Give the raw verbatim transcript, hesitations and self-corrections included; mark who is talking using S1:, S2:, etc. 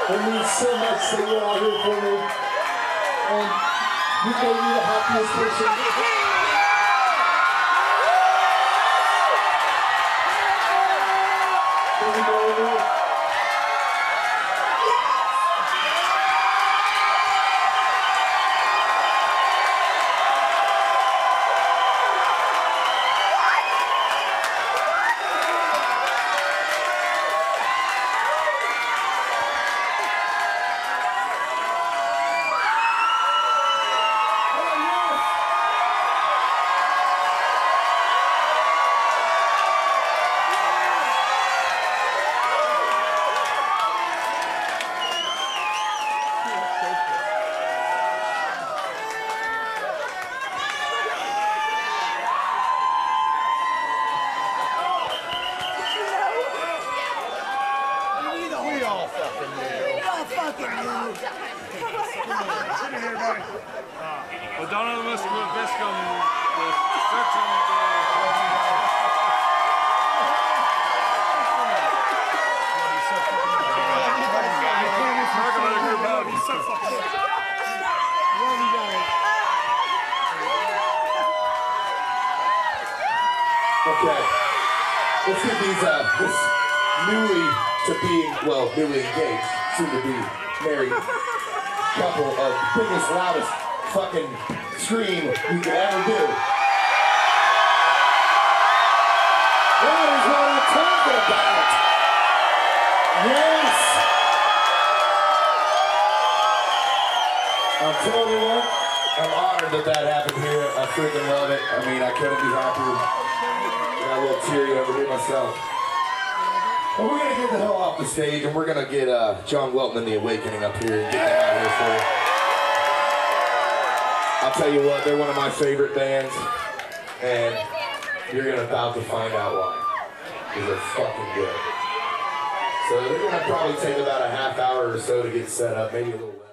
S1: It means so much that you're all here for me. And you made me the happiest person.
S2: Madonna Viscum, the thirteen day.
S1: Okay, let's get these, uh, this newly to being, well, newly engaged, soon to be married couple of biggest, loudest fucking scream you could ever do. That is what I'm talking about. Yes. I'm telling you what, I'm honored that that happened here. I freaking love it. I mean, I couldn't be happier. Got a little teary over here myself. Well, we're gonna get the hell off the stage, and we're gonna get uh, John Welton and the Awakening up here and get them out here for you. I'll tell you what, they're one of my favorite bands, and you're gonna about to find out why. Because they're fucking good. So they're gonna probably take about a half hour or so to get set up, maybe a little less.